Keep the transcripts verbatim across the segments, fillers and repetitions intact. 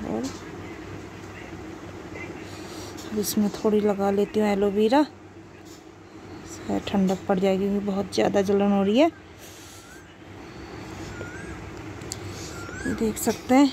और इसमें थोड़ी लगा लेती हूँ एलोवेरा, शायद ठंडक पड़ जाएगी क्योंकि बहुत ज़्यादा जलन हो रही है। ये देख सकते हैं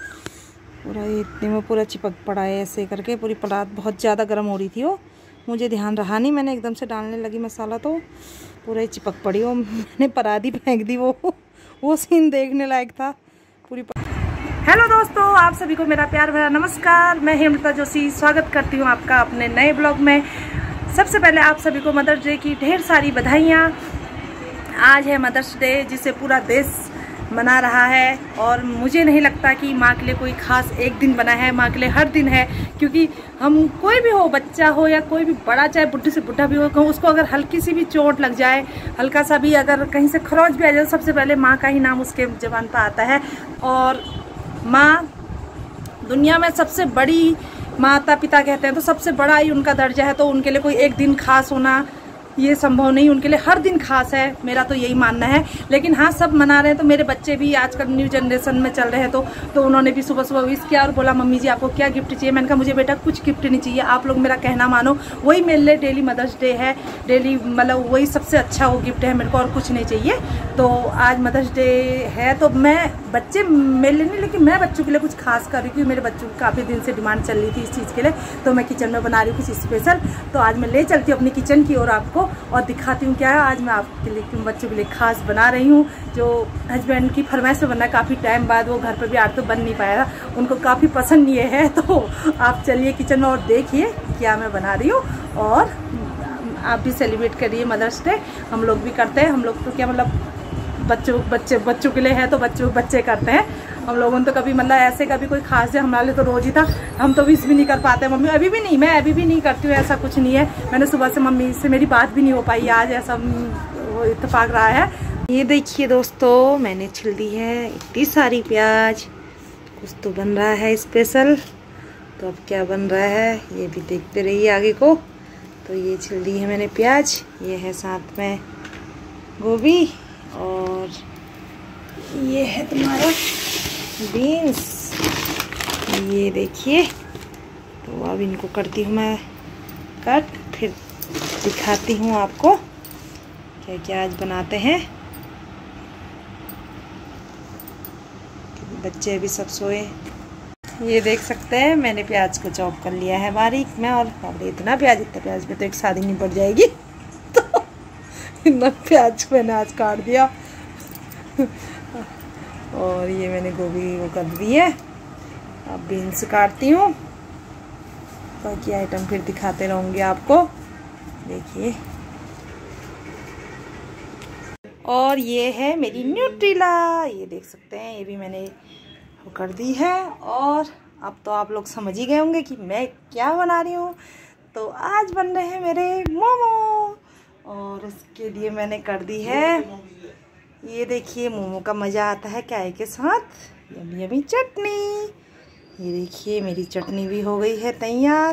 पूरा ये इतने में पूरा चिपक पड़ा है ऐसे करके। पूरी परात बहुत ज़्यादा गर्म हो रही थी, वो मुझे ध्यान रहा नहीं, मैंने एकदम से डालने लगी मसाला तो पूरा ही चिपक पड़ी वो। मैंने परात ही फेंक दी। वो वो सीन देखने लायक था पूरी। हेलो दोस्तों, आप सभी को मेरा प्यार भरा नमस्कार। मैं हेमलता जोशी स्वागत करती हूँ आपका अपने नए ब्लॉग में। सबसे पहले आप सभी को मदर्स डे की ढेर सारी बधाइयाँ। आज है मदर्स डे जिसे पूरा देश मना रहा है और मुझे नहीं लगता कि माँ के लिए कोई खास एक दिन बना है। माँ के लिए हर दिन है, क्योंकि हम कोई भी हो, बच्चा हो या कोई भी बड़ा, चाहे बुढ़ी से बुढ़ा भी हो, उसको अगर हल्की सी भी चोट लग जाए, हल्का सा भी अगर कहीं से खरोंच भी आ जाए, सबसे पहले माँ का ही नाम उसके ज़बान पर आता है। और माँ दुनिया में सबसे बड़ी, माता पिता कहते हैं तो सबसे बड़ा ही उनका दर्जा है, तो उनके लिए कोई एक दिन खास होना ये संभव नहीं। उनके लिए हर दिन खास है, मेरा तो यही मानना है। लेकिन हाँ, सब मना रहे हैं तो मेरे बच्चे भी आजकल न्यू जनरेशन में चल रहे हैं, तो तो उन्होंने भी सुबह सुबह विश किया और बोला मम्मी जी आपको क्या गिफ्ट चाहिए। मैंने कहा मुझे बेटा कुछ गिफ्ट नहीं चाहिए, आप लोग मेरा कहना मानो, वही मेरे लिए डेली मदर्स डे है। डेली मतलब वही सबसे अच्छा वो गिफ्ट है मेरे को, और कुछ नहीं चाहिए। तो आज मदर्स डे है तो मैं, बच्चे मेरे लिए नहीं लेकिन मैं बच्चों के लिए कुछ खास कर रही हूँ, क्योंकि मेरे बच्चों की काफ़ी दिन से डिमांड चल रही थी इस चीज़ के लिए। तो मैं किचन में बना रही हूँ कुछ स्पेशल। तो आज मैं ले चलती हूँ अपनी किचन की ओर आपको और दिखाती हूँ क्या है आज मैं आपके लिए, बच्चों के लिए खास बना रही हूँ। जो हस्बैंड की फरमाइश पे बनना है, काफ़ी टाइम बाद वो घर पे भी आज तो बन नहीं पाया था, उनको काफ़ी पसंद ये है। तो आप चलिए किचन में और देखिए क्या मैं बना रही हूँ, और आप भी सेलिब्रेट करिए मदर्स डे। हम लोग भी करते हैं, हम लोग तो क्या मतलब बच्चों बच्चे बच्चों के लिए है तो बच्चों बच्चे करते हैं। हम लोगों ने तो कभी मतलब ऐसे कभी कोई खास है हमारे लिए तो रोज ही था, हम तो विश भी नहीं कर पाते। मम्मी अभी भी नहीं, मैं अभी भी नहीं करती हूँ, ऐसा कुछ नहीं है। मैंने सुबह से मम्मी से मेरी बात भी नहीं हो पाई आज, ऐसा वो इत्तेफाक रहा है। ये देखिए दोस्तों, मैंने छिल दी है इतनी सारी प्याज, कुछ तो बन रहा है स्पेशल। तो अब क्या बन रहा है ये भी देखते रहिए आगे को। तो ये छिल दी है मैंने प्याज, ये है साथ में गोभी, और ये है तुम्हारा बीन्स, ये देखिए। तो अब इनको करती हूँ मैं कट, फिर दिखाती हूँ आपको क्या क्या आज बनाते हैं। बच्चे अभी सब सोए। ये देख सकते हैं मैंने प्याज को चॉप कर लिया है बारीक में, और इतना प्याज, इतना प्याज में तो एक शादी नहीं पड़ जाएगी। तो इतना प्याज मैंने आज काट दिया। और ये मैंने गोभी वो कर दी है। अब बीन्स काटती हूँ, बाकी आइटम फिर दिखाते रहूँगी आपको, देखिए। और ये है मेरी न्यूट्रिला, ये देख सकते हैं, ये भी मैंने वो कर दी है। और अब तो आप लोग समझ ही गए होंगे कि मैं क्या बना रही हूँ। तो आज बन रहे हैं मेरे मोमो, और उसके लिए मैंने कर दी है, ये देखिए मोमो का मज़ा आता है क्या के साथ, यमी यमी चटनी। ये देखिए मेरी चटनी भी हो गई है तैयार।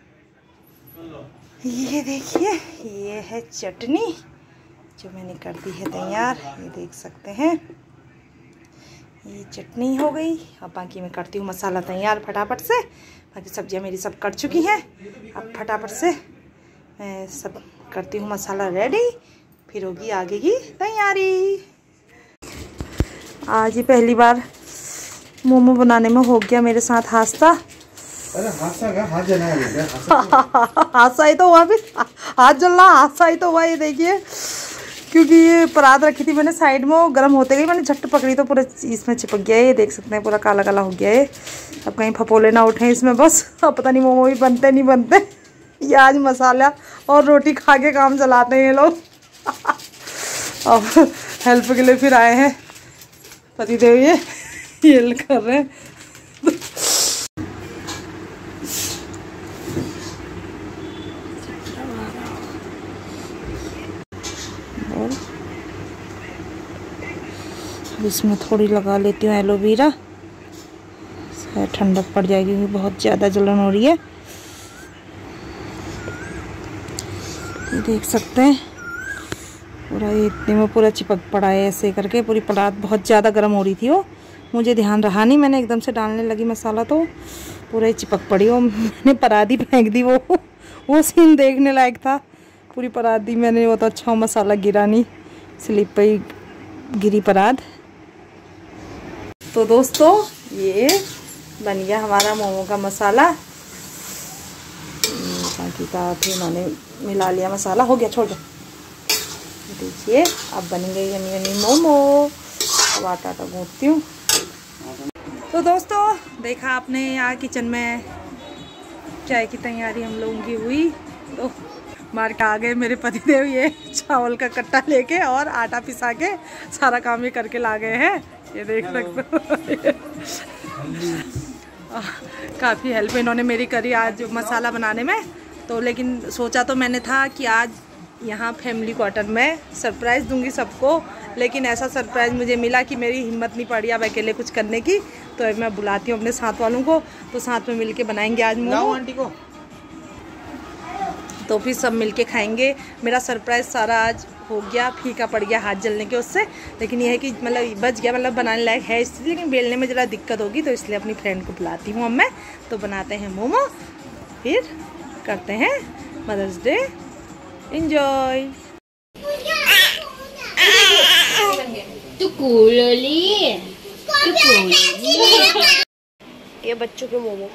ये देखिए ये है चटनी जो मैंने कर दी है तैयार, ये देख सकते हैं। ये चटनी हो गई। अब बाकी मैं करती हूँ मसाला तैयार फटाफट से। बाकी सब्जियाँ मेरी सब कट चुकी हैं, अब फटाफट से मैं सब करती हूँ मसाला रेडी, फिर होगी आगे की तैयारी। आज ही पहली बार मोमो बनाने में हो गया मेरे साथ हादसा। अरे हादसा क्या, हाथ जला है। हादसा ही तो हुआ, भी हाथ जलना हादसा ही तो हुआ। ये देखिए, क्योंकि ये परात रखी थी मैंने साइड में, वो गर्म होते गई, मैंने झट पकड़ी तो पूरा इसमें चिपक गया है। ये देख सकते हैं पूरा काला काला हो गया है। अब कहीं फपोले ना उठे इसमें बस। अब पता नहीं मोमो भी बनते नहीं बनते। ये आज मसाला और रोटी खा के काम चलाते हैं ये लोग। अब हेल्प के लिए फिर आए हैं पति देव, ये ये कर रहे हैं। इसमें थोड़ी लगा लेती हूँ एलोवेरा, शायद ठंडक पड़ जाएगी क्योंकि बहुत ज़्यादा जलन हो रही है। ये देख सकते हैं पूरा ये इतने में पूरा चिपक पड़ा है ऐसे करके। पूरी परात बहुत ज़्यादा गर्म हो रही थी, वो मुझे ध्यान रहा नहीं, मैंने एकदम से डालने लगी मसाला तो पूरा ही चिपक पड़ी। वो मैंने परादी फेंक दी। वो वो सीन देखने लायक था। पूरी परात दी मैंने, वो तो अच्छा मसाला गिरा नहीं, स्लिप पे ही गिरी परात। तो दोस्तों ये बन गया हमारा मोमो का मसाला। बाकी का फिर मैंने मिला लिया मसाला, हो गया, छोड़ दो। देखिए अब बन गई यमी यमी मोमो। अब आटा आटा गूंथती हूँ। तो दोस्तों देखा आपने यहाँ किचन में चाय की तैयारी हम लोगों की हुई। तो मार के आ गए मेरे पतिदेव ये चावल का कट्टा लेके और आटा पिसा के सारा काम ये करके ला गए हैं। ये देख सकते हो काफ़ी हेल्प इन्होंने मेरी करी आज मसाला बनाने में। तो लेकिन सोचा तो मैंने था कि आज यहाँ फैमिली क्वार्टर में सरप्राइज़ दूंगी सबको, लेकिन ऐसा सरप्राइज़ मुझे मिला कि मेरी हिम्मत नहीं पड़ी अब अकेले कुछ करने की। तो मैं बुलाती हूँ अपने साथ वालों को, तो साथ में मिलके बनाएंगे आज मोमो आंटी को। तो फिर सब मिलके खाएंगे। मेरा सरप्राइज़ सारा आज हो गया, फीका पड़ गया हाथ जलने के उससे, लेकिन यह है कि मतलब बच गया, मतलब बनाने लायक है इसलिए, लेकिन बेलने में ज़रा दिक्कत होगी, तो इसलिए अपनी फ्रेंड को बुलाती हूँ अब मैं। तो बनाते हैं मोमो, फिर करते हैं मदर्स डे एंजॉय। ये बच्चों के मोमो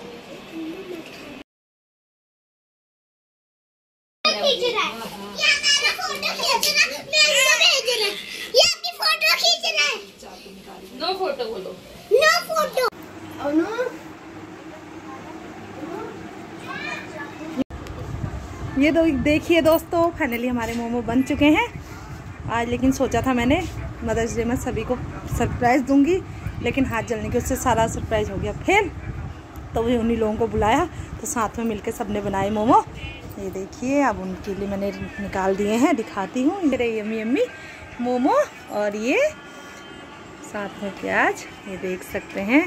नो फोटो बोलो, नो फोटो। ये दो देखिए दोस्तों, फाइनली हमारे मोमो बन चुके हैं आज। लेकिन सोचा था मैंने मदर्स डे में सभी को सरप्राइज़ दूंगी, लेकिन हाथ जलने के उससे सारा सरप्राइज़ हो गया फेल। तो वही उन्हीं लोगों को बुलाया, तो साथ में मिलके सबने बनाए मोमो। ये देखिए अब उनके लिए मैंने निकाल दिए हैं, दिखाती हूँ। ये रही यम्मी यम्मी मोमो और ये साथ में प्याज, ये देख सकते हैं।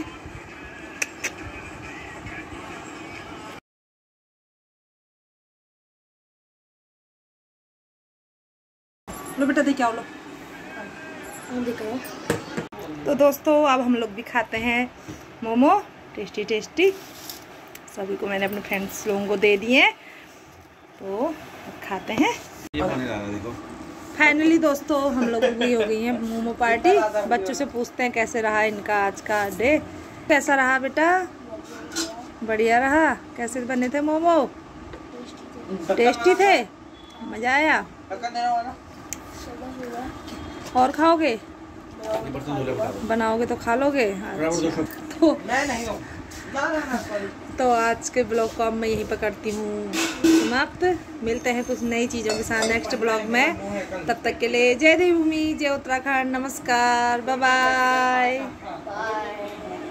लो बेटा, देखिए आओ, लो दिखाओ। तो दोस्तों अब हम लोग भी खाते हैं मोमो, टेस्टी टेस्टी। सभी को मैंने अपने फ्रेंड्स लोगों को दे दिए हैं, तो अब खाते हैं। फाइनली दोस्तों हम लोगों की हो गई है मोमो पार्टी। बच्चों से पूछते हैं कैसे रहा इनका आज का डे। कैसा रहा बेटा? बढ़िया रहा। कैसे बने थे मोमो? टेस्टी थे, मज़ा आया। और खाओगे? बनाओगे तो खा लोगे। अच्छा। तो तो आज के ब्लॉग को अब मैं यहीं पर करती हूँ समाप्त। मिलते हैं कुछ नई चीज़ों के साथ नेक्स्ट ब्लॉग में। तब तक के लिए जय देवभूमि, जय उत्तराखंड, नमस्कार, बाय बाय।